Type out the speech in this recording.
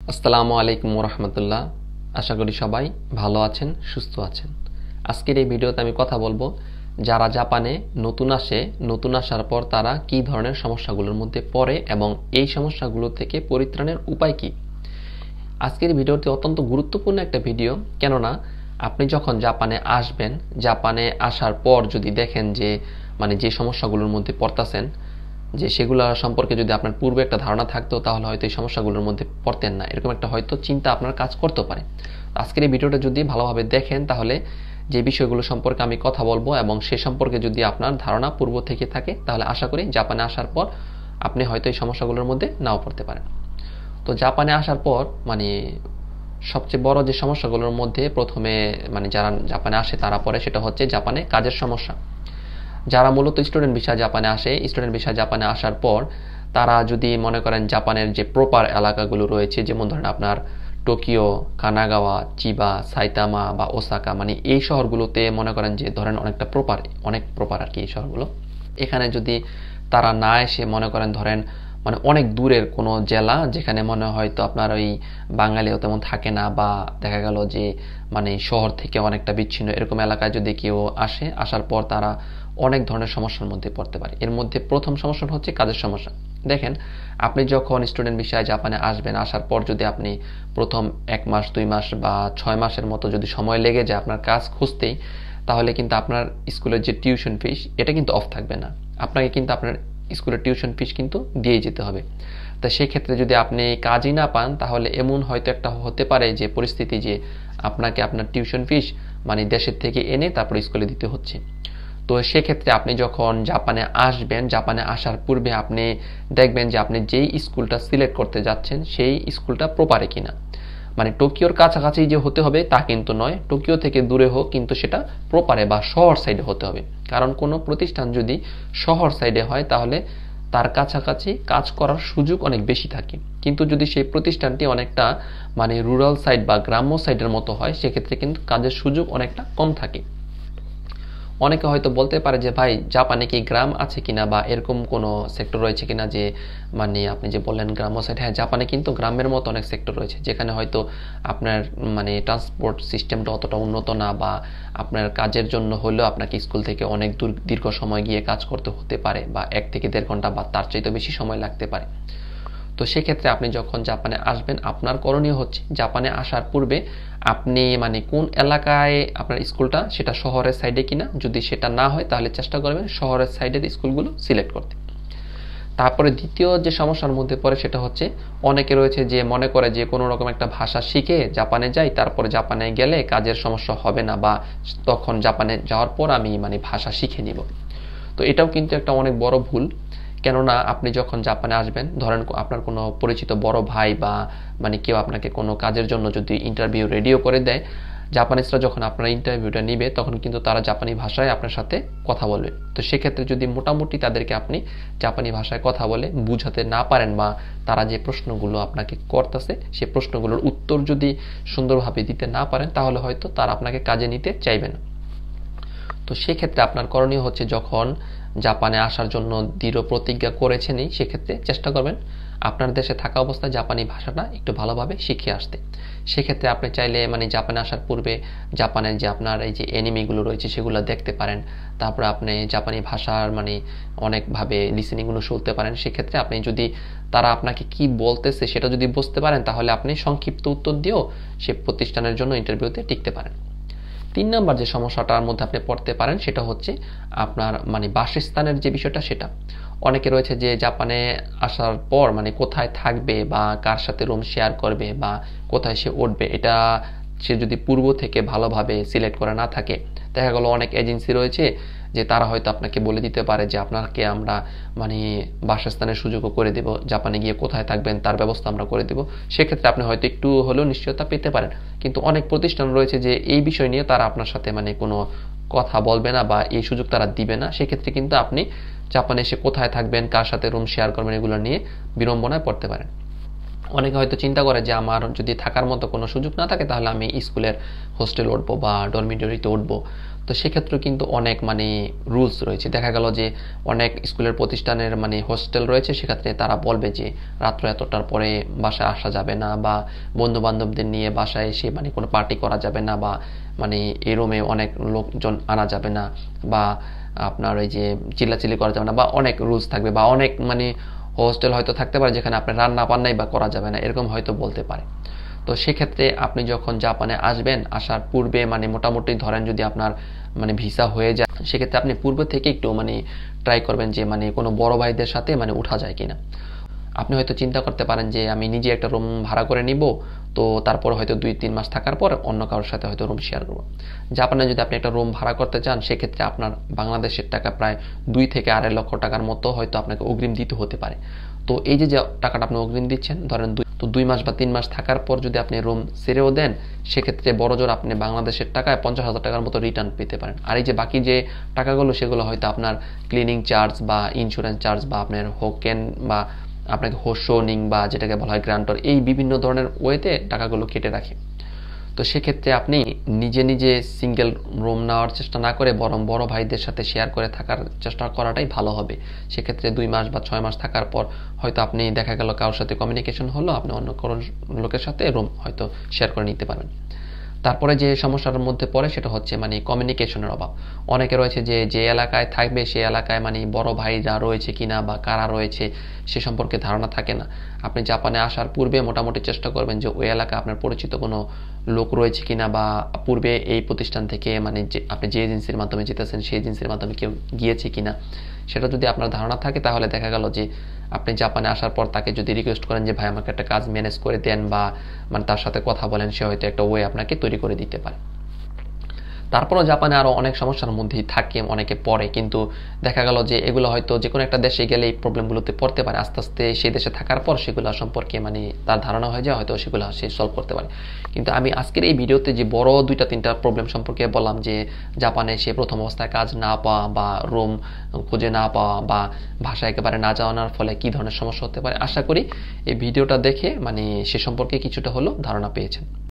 আসসালামু আলাইকুম রাহমাতুল্লাহ। আশা করি সবাই ভালো আছেন, সুস্থ আছেন। আজকের এই ভিডিওতে আমি কথা বলবো যারা জাপানে নতুন আসার পর তারা কি ধরনের সমস্যাগুলোর মধ্যে পড়ে এবং এই সমস্যাগুলো থেকে পরিত্রাণের উপায় কি। আজকের ভিডিওটি অত্যন্ত গুরুত্বপূর্ণ একটা ভিডিও, কেননা আপনি যখন জাপানে আসবেন, জাপানে আসার পর যদি দেখেন যে যে সমস্যাগুলোর মধ্যে পড়তেছেন, যে সেগুলো সম্পর্কে যদি আপনার পূর্বে একটা ধারণা থাকতো তাহলে হয়তো এই সমস্যাগুলোর মধ্যে পড়তেন না, এরকম একটা হয়তো চিন্তা আপনার কাজ করতে পারে। আজকের এই ভিডিওটা যদি ভালোভাবে দেখেন তাহলে যে বিষয়গুলো সম্পর্কে আমি কথা বলবো এবং সে সম্পর্কে যদি আপনার ধারণা পূর্ব থেকে থাকে তাহলে আশা করি জাপানে আসার পর আপনি হয়তো এই সমস্যাগুলোর মধ্যে নাও পড়তে পারেন। তো জাপানে আসার পর সবচেয়ে বড় যে সমস্যাগুলোর মধ্যে প্রথমে যারা জাপানে আসে তারা পড়ে সেটা হচ্ছে জাপানে কাজের সমস্যা। যারা মূলত স্টুডেন্ট ভিসায় জাপানে আসে, স্টুডেন্ট ভিসায় জাপানে আসার পর তারা যদি মনে করেন জাপানের যে প্রপার এলাকাগুলো রয়েছে, যেমন ধরেন আপনার টোকিও, কানাগাওয়া, চিবা, সাইতামা বা ওসাকা, এই শহরগুলোতে মনে করেন যে ধরেন অনেক প্রপার আর কি এই শহরগুলো। এখানে যদি তারা না এসে মনে করেন ধরেন অনেক দূরের কোনো জেলা যেখানে মনে হয়তো আপনার ওই বাঙালিও তেমন থাকে না, বা দেখা গেল যে শহর থেকে অনেকটা বিচ্ছিন্ন, এরকম এলাকায় যদি কেউ আসার পর তারা অনেক ধরনের সমস্যার মধ্যে পড়তে পারে। এর মধ্যে প্রথম সমস্যা হচ্ছে কাজের সমস্যা। দেখেন, আপনি যখন স্টুডেন্ট ভিসায় জাপানে আসবেন, আসার পর যদি আপনি প্রথম 1 মাস 2 মাস বা 6 মাসের মতো যদি সময় লেগে যায় আপনার কাজ খুঁজতেই, তাহলে কিন্তু আপনার স্কুলের যে টিউশন ফিস এটা কিন্তু অফ থাকবে না। আপনাকে কিন্তু আপনার স্কুলের টিউশন ফিস কিন্তু দিয়েই যেতে হবে। তা সেই ক্ষেত্রে যদি আপনি কাজই না পান তাহলে এমন হয়তো একটা হতে পারে যে পরিস্থিতি, যে আপনাকে আপনার টিউশন ফিস দেশের থেকে এনে তারপর স্কুলে দিতে হচ্ছে। তো সেক্ষেত্রে আপনি যখন জাপানে আসবেন, জাপানে আসার পূর্বে আপনি দেখবেন যে আপনি যেই স্কুলটা সিলেক্ট করতে যাচ্ছেন সেই স্কুলটা প্রপারে কিনা। টোকিওর কাছাকাছি যে হতে হবে তা কিন্তু নয়, টোকিও থেকে দূরে হোক, কিন্তু সেটা প্রপারে বা শহর সাইডে হতে হবে। কারণ কোনো প্রতিষ্ঠান যদি শহর সাইডে হয় তাহলে তার কাছাকাছি কাজ করার সুযোগ অনেক বেশি থাকে, কিন্তু যদি সেই প্রতিষ্ঠানটি অনেকটা রুরাল সাইড বা গ্রাম্য সাইডের মতো হয় সেক্ষেত্রে কিন্তু কাজের সুযোগ অনেকটা কম থাকে। অনেকে হয়তো বলতে পারে যে ভাই, জাপানে কি গ্রাম আছে কিনা বা এরকম কোনো সেক্টর রয়েছে কিনা, যে আপনি যে বললেন গ্রাম্য সাইড, হ্যাঁ, জাপানে কিন্তু গ্রামের মতো অনেক সেক্টর রয়েছে যেখানে হয়তো আপনার ট্রান্সপোর্ট সিস্টেমটা অতটা উন্নত না, বা আপনার কাজের জন্য হলেও আপনাকে স্কুল থেকে অনেক দীর্ঘ সময় গিয়ে কাজ করতে হতে পারে, বা 1 থেকে 1.5 ঘন্টা বা তার চাইতে বেশি সময় লাগতে পারে। তো সেক্ষেত্রে আপনি যখন জাপানে আসবেন আপনার করণীয় হচ্ছে জাপানে আসার পূর্বে আপনি কোন এলাকায় আপনার স্কুলটা, সেটা শহরের সাইডে কিনা, যদি সেটা না হয় তাহলে চেষ্টা করবেন শহরের সাইডের স্কুলগুলো সিলেক্ট করতে। তারপরে দ্বিতীয় যে সমস্যার মধ্যে পড়ে সেটা হচ্ছে অনেকে রয়েছে যে মনে করে যে কোনো রকম একটা ভাষা শিখে জাপানে যাই, তারপরে জাপানে গেলে কাজের সমস্যা হবে না, বা তখন জাপানে যাওয়ার পর আমি ভাষা শিখে নিব। তো এটাও কিন্তু একটা অনেক বড় ভুল। কেননা আপনি যখন জাপানে আসবেন, ধরেন আপনার কোনো পরিচিত বড় ভাই বা কেউ আপনাকে কোনো কাজের জন্য যদি ইন্টারভিউ রেডিও করে দেয়, জাপানিজরা যখন আপনার ইন্টারভিউটা নিবে তখন কিন্তু তারা জাপানি ভাষায় আপনার সাথে কথা বলবে। তো সেক্ষেত্রে যদি মোটামুটি তাদেরকে আপনি জাপানি ভাষায় কথা বলে বুঝাতে না পারেন, বা তারা যে প্রশ্নগুলো আপনাকে করতেছে সেই প্রশ্নগুলোর উত্তর যদি সুন্দরভাবে দিতে না পারেন তাহলে হয়তো তারা আপনাকে কাজে নিতে চাইবে না। তো সেক্ষেত্রে আপনার করণীয় হচ্ছে যখন জাপানে আসার জন্য দৃঢ় প্রতিজ্ঞা করেছেনই, সেক্ষেত্রে চেষ্টা করবেন আপনার দেশে থাকা অবস্থায় জাপানি ভাষাটা একটু ভালোভাবে শিখে আসতে। সেক্ষেত্রে আপনি চাইলে জাপানে আসার পূর্বে জাপানের যে আপনার এই যে এনিমিগুলো রয়েছে সেগুলো দেখতে পারেন। তারপরে আপনি জাপানি ভাষার অনেকভাবে লিসেনিংগুলো শুনতে পারেন। সেক্ষেত্রে আপনি যদি তারা আপনাকে কি বলতেছে সেটা যদি বুঝতে পারেন তাহলে আপনি সংক্ষিপ্ত উত্তর দিয়েও সে প্রতিষ্ঠানের জন্য ইন্টারভিউতে টিকতে পারেন। 3 নম্বর যে সমস্যাটার মধ্যে আপনি পড়তে পারেন সেটা হচ্ছে আপনার বাসস্থানের যে বিষয়টা, সেটা অনেকে রয়েছে যে জাপানে আসার পর কোথায় থাকবে বা কার সাথে রুম শেয়ার করবে বা কোথায় সে উঠবে, এটা সে যদি পূর্ব থেকে ভালোভাবে সিলেক্ট করে না থাকে, দেখা গেল অনেক এজেন্সি রয়েছে যে তারা হয়তো আপনাকে বলে দিতে পারে যে আপনাকে আমরা বাসস্থানের সুযোগও করে দেব, জাপানে গিয়ে কোথায় থাকবেন তার ব্যবস্থা আমরা করে দেব। সেক্ষেত্রে আপনি হয়তো একটু হলেও নিশ্চয়তা পেতে পারেন, কিন্তু অনেক প্রতিষ্ঠান রয়েছে যে এই বিষয় নিয়ে তারা আপনার সাথে কোনো কথা বলবে না বা এই সুযোগ তারা দিবে না। সেক্ষেত্রে কিন্তু আপনি জাপানে এসে কোথায় থাকবেন, কার সাথে রুম শেয়ার করবেন, এগুলো নিয়ে বিড়ম্বনায় পড়তে পারেন। অনেকে হয়তো চিন্তা করে যে আমার যদি থাকার মতো কোনো সুযোগ না থাকে তাহলে আমি স্কুলের হোস্টেল উঠবো বা ডরমিটরিতে উঠবো। তো সেক্ষেত্রে কিন্তু অনেক রুলস রয়েছে। দেখা গেল যে অনেক স্কুলের প্রতিষ্ঠানের হোস্টেল রয়েছে, সেক্ষেত্রে তারা বলবে যে রাত্র এতটার পরে বাসায় আসা যাবে না, বা বন্ধু বান্ধবদের নিয়ে বাসায় এসে কোনো পার্টি করা যাবে না, বা এই রুমে অনেক লোকজন আনা যাবে না, বা আপনার ওই যে চিল্লাচিল্লি করা যাবে না, বা অনেক রুলস থাকবে, বা অনেক হোস্টেল হয়তো থাকতে পারে যেখানে আপনার রান্না বান্নাই বা করা যাবে না, এরকম হয়তো বলতে পারে। তো সেক্ষেত্রে আপনি যখন জাপানে আসবেন, আসার পূর্বে মোটামুটি ধরেন যদি আপনার ভিসা হয়ে যায়, সেক্ষেত্রে আপনি পূর্ব থেকে একটু ট্রাই করবেন যে কোনো বড় ভাইদের সাথে উঠা যায় কিনা। আপনি হয়তো চিন্তা করতে পারেন যে আমি নিজে একটা রুম ভাড়া করে নিব, তো তারপর হয়তো 2-3 মাস থাকার পর অন্য কারোর সাথে হয়তো রুম শেয়ার করবো। জাপানে যদি আপনি একটা রুম ভাড়া করতে চান, সেক্ষেত্রে আপনার বাংলাদেশের টাকা প্রায় 2 থেকে 2.5 লক্ষ টাকার মতো হয়তো আপনাকে অগ্রিম দিতে হতে পারে। তো এই যে টাকাটা আপনি অগ্রিম দিচ্ছেন, ধরেন 2 মাস বা 3 মাস থাকার পর যদি আপনি রুম ছেড়েও দেন, সেক্ষেত্রে বড়জোর আপনি বাংলাদেশের টাকায় 50,000 টাকার মতো রিটার্ন পেতে পারেন। আর এই যে বাকি যে টাকাগুলো, সেগুলো হয়তো আপনার ক্লিনিং চার্জ বা ইন্স্যুরেন্স চার্জ বা আপনার হোকেন বা আপনাকে হোশোনিং বা যেটাকে বলা হয় গ্রান্টর, এই বিভিন্ন ধরনের ওয়েতে টাকাগুলো কেটে রাখে। তো সেক্ষেত্রে আপনি নিজে নিজে সিঙ্গেল রুম নেওয়ার চেষ্টা না করে বরং বড় ভাইদের সাথে শেয়ার করে থাকার চেষ্টা করাটাই ভালো হবে। সেক্ষেত্রে 2 মাস বা 6 মাস থাকার পর হয়তো আপনি দেখা গেল কারোর সাথে কমিউনিকেশন হলো, আপনি অন্য কোনো লোকের সাথে রুম হয়তো শেয়ার করে নিতে পারবেন। তারপরে যে সমস্যার মধ্যে পড়ে সেটা হচ্ছে কমিউনিকেশনের অভাব। অনেকে রয়েছে যে এলাকায় থাকবে সেই এলাকায় বড় ভাইরা রয়েছে কিনা বা কারা রয়েছে সে সম্পর্কে ধারণা থাকে না। আপনি জাপানে আসার পূর্বে মোটামুটি চেষ্টা করবেন যে ওই এলাকায় আপনার পরিচিত কোনো লোক রয়েছে কিনা, বা পূর্বে এই প্রতিষ্ঠান থেকে আপনি যে এজেন্সির মাধ্যমে যেতেছেন সেই এজেন্সির মাধ্যমে কেউ গিয়েছে কিনা, সেটা যদি আপনার ধারণা থাকে, তাহলে দেখা গেল যে আপনি জাপানে আসার পর তাকে যদি রিকোয়েস্ট করেন যে ভাই আমাকে একটা কাজ ম্যানেজ করে দেন, বা তার সাথে কথা বলেন, সে হয়তো একটা ওয়ে আপনাকে তৈরি করে দিতে পারে। তারপরও জাপানে আরো অনেক সমস্যার মধ্যেই থাকে, অনেকে পড়ে, কিন্তু দেখা গেল যে এগুলো হয়তো যে কোনো একটা দেশে গেলে এই প্রবলেমগুলোতে পড়তে পারে। আস্তে আস্তে সেই দেশে থাকার পর সেগুলো সম্পর্কে তার ধারণা হয়ে যায়, হয়তো সেগুলো সে সলভ করতে পারে। কিন্তু আমি আজকের এই ভিডিওতে যে বড় 2-3টা প্রবলেম সম্পর্কে বললাম, যে জাপানে সে প্রথম অবস্থায় কাজ না পাওয়া, বা রুম খুঁজে না পাওয়া, বা ভাষা একেবারে না জানার ফলে কি ধরনের সমস্যা হতে পারে, আশা করি এই ভিডিওটা দেখে সে সম্পর্কে কিছুটা হলেও ধারণা পেয়েছেন।